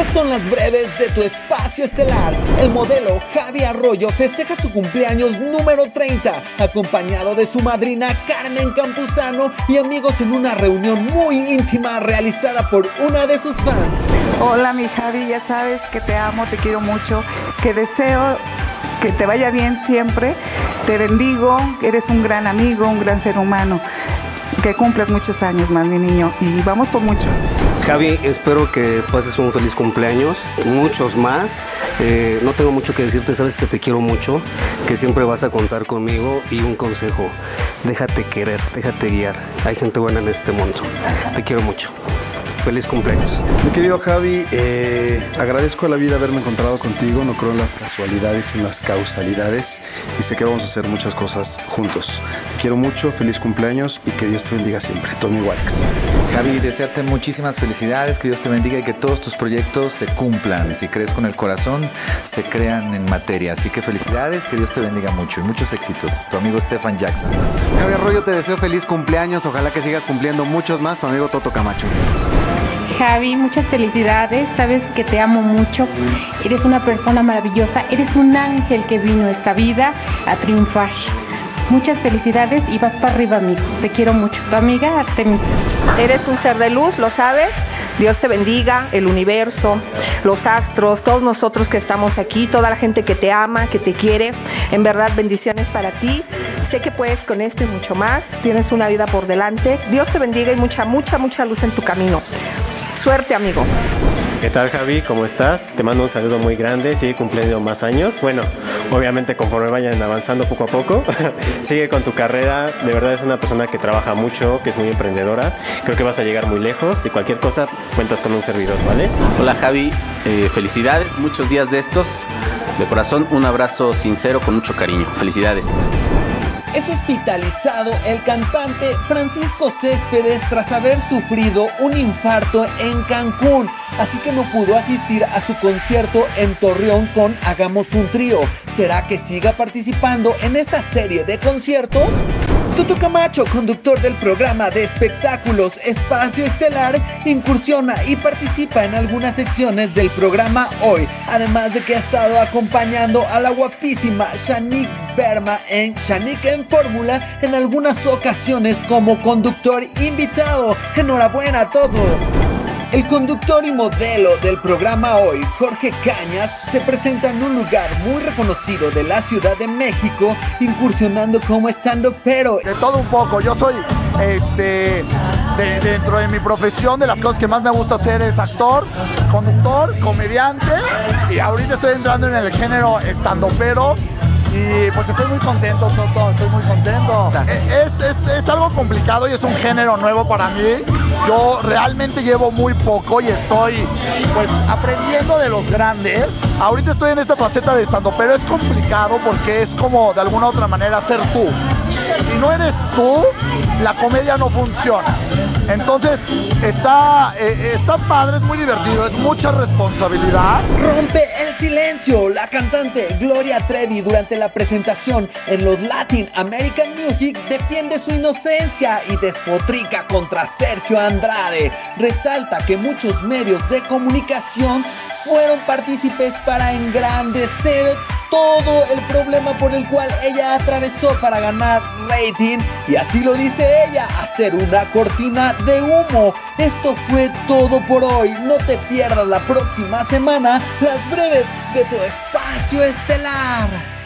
Estas son las breves de tu espacio estelar. El modelo Javi Arroyo festeja su cumpleaños número 30, acompañado de su madrina Carmen Campuzano y amigos en una reunión muy íntima realizada por una de sus fans. Hola mi Javi, ya sabes que te amo, te quiero mucho, que deseo que te vaya bien siempre, te bendigo, eres un gran amigo, un gran ser humano, que cumplas muchos años más mi niño y vamos por mucho. Javi, espero que pases un feliz cumpleaños, muchos más. No tengo mucho que decirte, sabes que te quiero mucho, que siempre vas a contar conmigo y un consejo, déjate querer, déjate guiar, hay gente buena en este mundo, te quiero mucho. Feliz cumpleaños. Mi querido Javi, agradezco a la vida haberme encontrado contigo, no creo en las casualidades y en las causalidades y sé que vamos a hacer muchas cosas juntos. Te quiero mucho, feliz cumpleaños y que Dios te bendiga siempre. Tommy Wax. Javi, desearte muchísimas felicidades, que Dios te bendiga y que todos tus proyectos se cumplan. Si crees con el corazón, se crean en materia. Así que felicidades, que Dios te bendiga mucho y muchos éxitos. Tu amigo Stefan Jackson. Javi Arroyo, te deseo feliz cumpleaños, ojalá que sigas cumpliendo muchos más. Tu amigo Toto Camacho. Javi, muchas felicidades, sabes que te amo mucho, eres una persona maravillosa, eres un ángel que vino a esta vida a triunfar. Muchas felicidades y vas para arriba, amigo, te quiero mucho. Tu amiga Artemisa. Eres un ser de luz, lo sabes. Dios te bendiga, el universo, los astros, todos nosotros que estamos aquí, toda la gente que te ama, que te quiere. En verdad, bendiciones para ti. Sé que puedes con esto y mucho más. Tienes una vida por delante. Dios te bendiga y mucha luz en tu camino. Suerte, amigo. ¿Qué tal, Javi? ¿Cómo estás? Te mando un saludo muy grande, sigue cumpliendo más años. Bueno, obviamente conforme vayan avanzando poco a poco, sigue con tu carrera. De verdad es una persona que trabaja mucho, que es muy emprendedora. Creo que vas a llegar muy lejos y cualquier cosa cuentas con un servidor, ¿vale? Hola, Javi, felicidades, muchos días de estos. De corazón, un abrazo sincero con mucho cariño. Felicidades. Es hospitalizado el cantante Francisco Céspedes tras haber sufrido un infarto en Cancún, así que no pudo asistir a su concierto en Torreón con Hagamos un Trío. ¿Será que siga participando en esta serie de conciertos? Toto Camacho, conductor del programa de espectáculos Espacio Estelar, incursiona y participa en algunas secciones del programa Hoy, además de que ha estado acompañando a la guapísima Shanique Berma en Shanique en Fórmula en algunas ocasiones como conductor invitado. ¡Enhorabuena a todo! El conductor y modelo del programa Hoy, Jorge Cañas, se presenta en un lugar muy reconocido de la Ciudad de México, incursionando como stand-upero. De todo un poco, yo soy, dentro de mi profesión, de las cosas que más me gusta hacer es actor, conductor, comediante, y ahorita estoy entrando en el género stand-upero. Y pues estoy muy contento, Toto, estoy muy contento. Es algo complicado y es un género nuevo para mí. Yo realmente llevo muy poco y estoy pues aprendiendo de los grandes. Ahorita estoy en esta faceta de estando, pero es complicado porque es como de alguna otra manera ser tú. Si no eres tú, la comedia no funciona. Entonces está padre, es muy divertido, es mucha responsabilidad. Rompe el silencio la cantante Gloria Trevi durante la presentación en los Latin American Music defiende su inocencia y despotrica contra Sergio Andrade. Resalta que muchos medios de comunicación fueron partícipes para engrandecer todo el problema por el cual ella atravesó para ganar rating, y así lo dice ella, hacer una cortina de humo. Esto fue todo por hoy. No te pierdas la próxima semana las breves de tu espacio estelar.